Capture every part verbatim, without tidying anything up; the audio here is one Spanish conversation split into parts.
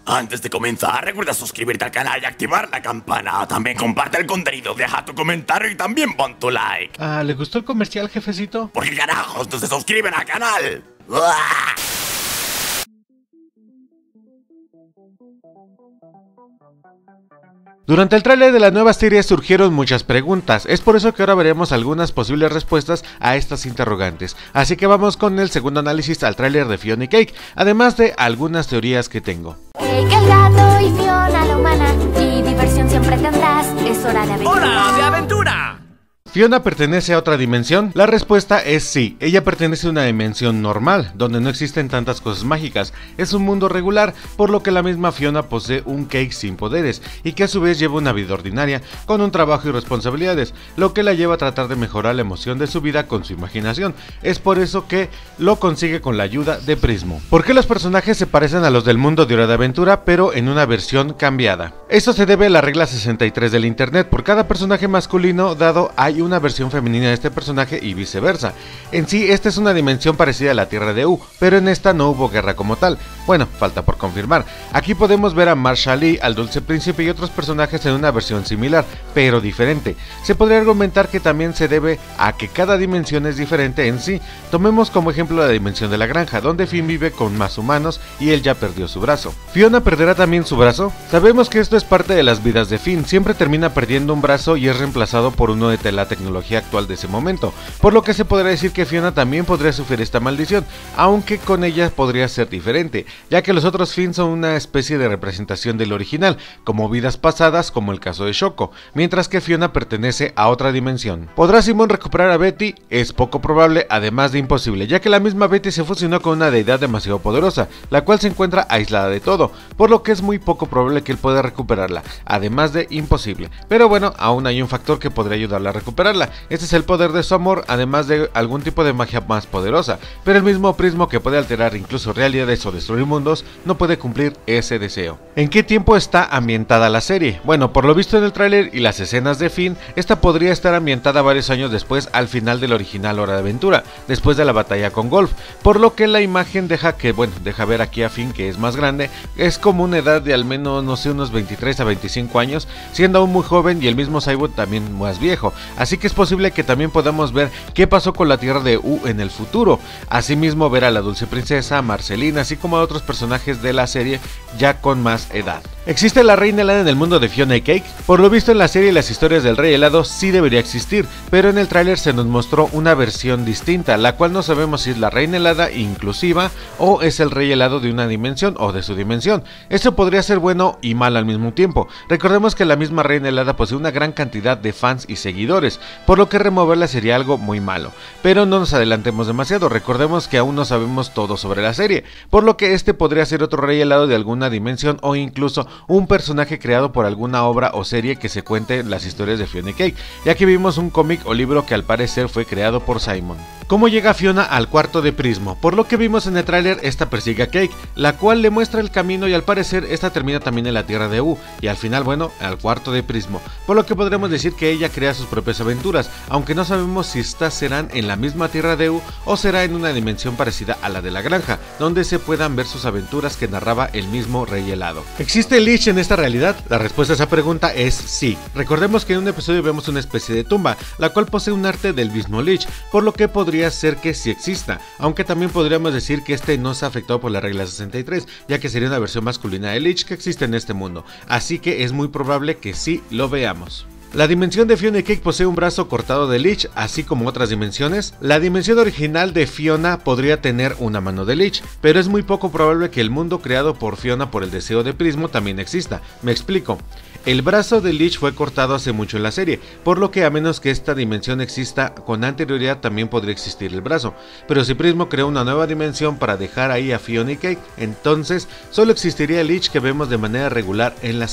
Antes de comenzar, recuerda suscribirte al canal y activar la campana. También comparte el contenido, deja tu comentario y también pon tu like. Ah, ¿le gustó el comercial, jefecito? ¿Por qué carajos no se suscriben al canal? ¡Uah! Durante el tráiler de la nueva serie surgieron muchas preguntas, es por eso que ahora veremos algunas posibles respuestas a estas interrogantes. Así que vamos con el segundo análisis al tráiler de Fiona y Cake, además de algunas teorías que tengo. Cake el gato y Fiona la humana, y diversión siempre tendrás, es hora de aventura. ¡Hora de aventura! ¿Fiona pertenece a otra dimensión? La respuesta es sí, ella pertenece a una dimensión normal, donde no existen tantas cosas mágicas, es un mundo regular, por lo que la misma Fiona posee un Cake sin poderes, y que a su vez lleva una vida ordinaria, con un trabajo y responsabilidades, lo que la lleva a tratar de mejorar la emoción de su vida con su imaginación, es por eso que lo consigue con la ayuda de Prismo. ¿Por qué los personajes se parecen a los del mundo de Hora de Aventura, pero en una versión cambiada? Esto se debe a la regla sesenta y tres del internet, por cada personaje masculino dado hay una versión femenina de este personaje y viceversa. En sí, esta es una dimensión parecida a la Tierra de U, pero en esta no hubo guerra como tal. Bueno, falta por confirmar. Aquí podemos ver a Marshall Lee, al Dulce Príncipe y otros personajes en una versión similar, pero diferente. Se podría argumentar que también se debe a que cada dimensión es diferente en sí. Tomemos como ejemplo la dimensión de la granja, donde Finn vive con más humanos y él ya perdió su brazo. ¿Fiona perderá también su brazo? Sabemos que esto es parte de las vidas de Finn, siempre termina perdiendo un brazo y es reemplazado por uno de la tecnología actual de ese momento, por lo que se podría decir que Fiona también podría sufrir esta maldición, aunque con ella podría ser diferente, ya que los otros Finn son una especie de representación del original, como vidas pasadas como el caso de Shoko, mientras que Fiona pertenece a otra dimensión. ¿Podrá Simon recuperar a Betty? Es poco probable, además de imposible, ya que la misma Betty se fusionó con una deidad demasiado poderosa, la cual se encuentra aislada de todo, por lo que es muy poco probable que él pueda recuperarla, además de imposible, pero bueno, aún hay un factor que podría ayudarla a recuperarla. Este es el poder de su amor, además de algún tipo de magia más poderosa, pero el mismo Prismo, que puede alterar incluso realidades o destruir mundos, no puede cumplir ese deseo. ¿En qué tiempo está ambientada la serie? Bueno, por lo visto en el tráiler y las escenas de Finn, esta podría estar ambientada varios años después, al final del original Hora de Aventura, después de la batalla con Golf, por lo que la imagen deja que, bueno, deja ver aquí a Finn, que es más grande, es como una edad de al menos, no sé, unos veintitrés a veinticinco años, siendo aún muy joven, y el mismo Cyborg también más viejo, así que es posible que también podamos ver qué pasó con la Tierra de U en el futuro, asimismo ver a la Dulce Princesa, a Marcelina, así como a otros personajes de la serie ya con más edad. ¿Existe la Reina Helada en el mundo de Fiona y Cake? Por lo visto en la serie y las historias del Rey Helado sí debería existir, pero en el tráiler se nos mostró una versión distinta, la cual no sabemos si es la Reina Helada inclusiva o es el Rey Helado de una dimensión o de su dimensión. Esto podría ser bueno y mal al mismo tiempo. Recordemos que la misma Reina Helada posee una gran cantidad de fans y seguidores, por lo que removerla sería algo muy malo. Pero no nos adelantemos demasiado, recordemos que aún no sabemos todo sobre la serie, por lo que este podría ser otro Rey Helado de alguna dimensión o incluso un personaje creado por alguna obra o serie que se cuente las historias de Fiona y Cake, ya que vimos un cómic o libro que al parecer fue creado por Simon. ¿Cómo llega Fiona al cuarto de Prismo? Por lo que vimos en el tráiler, esta persigue a Cake, la cual le muestra el camino y al parecer esta termina también en la Tierra de U, y al final, bueno, al cuarto de Prismo, por lo que podremos decir que ella crea sus propias aventuras, aunque no sabemos si estas serán en la misma Tierra de U o será en una dimensión parecida a la de la granja, donde se puedan ver sus aventuras que narraba el mismo Rey Helado. ¿Existe Lich en esta realidad? La respuesta a esa pregunta es sí. Recordemos que en un episodio vemos una especie de tumba, la cual posee un arte del mismo Lich, por lo que podría ser que sí exista, aunque también podríamos decir que este no se ha afectado por la regla sesenta y tres, ya que sería una versión masculina de Lich que existe en este mundo, así que es muy probable que sí lo veamos. La dimensión de Fiona y Cake posee un brazo cortado de Lich, así como otras dimensiones. La dimensión original de Fiona podría tener una mano de Lich, pero es muy poco probable que el mundo creado por Fiona por el deseo de Prismo también exista. Me explico. El brazo de Lich fue cortado hace mucho en la serie, por lo que a menos que esta dimensión exista con anterioridad también podría existir el brazo, pero si Prismo creó una nueva dimensión para dejar ahí a Fiona y Cake, entonces solo existiría el Lich que vemos de manera regular en la serie.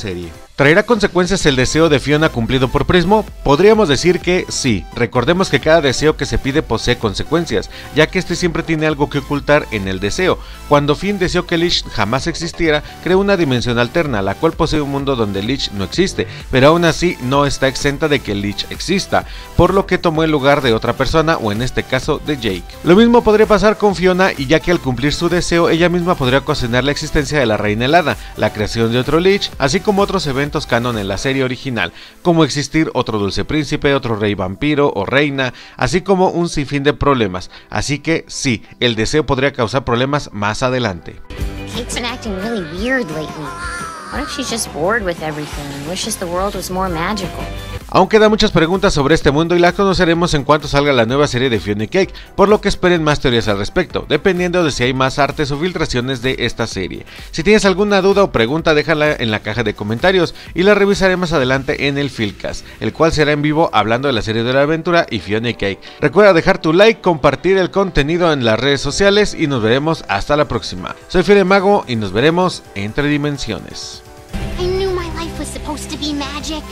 ¿Traerá consecuencias el deseo de Fiona cumplido por Prismo? Podríamos decir que sí. Recordemos que cada deseo que se pide posee consecuencias, ya que este siempre tiene algo que ocultar en el deseo. Cuando Finn deseó que Lich jamás existiera, creó una dimensión alterna, la cual posee un mundo donde Lich no existe, pero aún así no está exenta de que Lich exista, por lo que tomó el lugar de otra persona, o en este caso de Jake. Lo mismo podría pasar con Fiona, y ya que al cumplir su deseo, ella misma podría ocasionar la existencia de la Reina Helada, la creación de otro Lich, así como otros eventos canon en la serie original, como existir otro Dulce Príncipe, otro Rey Vampiro o Reina, así como un sinfín de problemas. Así que sí, el deseo podría causar problemas más adelante. Kate's been acting really weird lately. What if she's just bored with everything and wishes the world was more magical? Aún quedan muchas preguntas sobre este mundo y las conoceremos en cuanto salga la nueva serie de Fiona y Cake, por lo que esperen más teorías al respecto, dependiendo de si hay más artes o filtraciones de esta serie. Si tienes alguna duda o pregunta, déjala en la caja de comentarios y la revisaré más adelante en el Filmcast, el cual será en vivo hablando de la serie de la aventura y Fiona y Cake. Recuerda dejar tu like, compartir el contenido en las redes sociales y nos veremos hasta la próxima. Soy Fiore Mago y nos veremos entre dimensiones. I knew my life was supposed to be magic.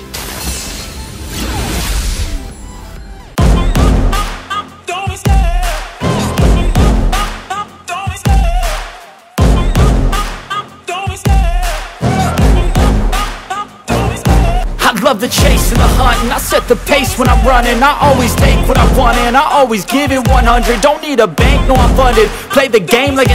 Love the chase and the hunt, and I set the pace when I'm running. I always take what I want and I always give it one hundred. Don't need a bank, no I'm funded. Play the game like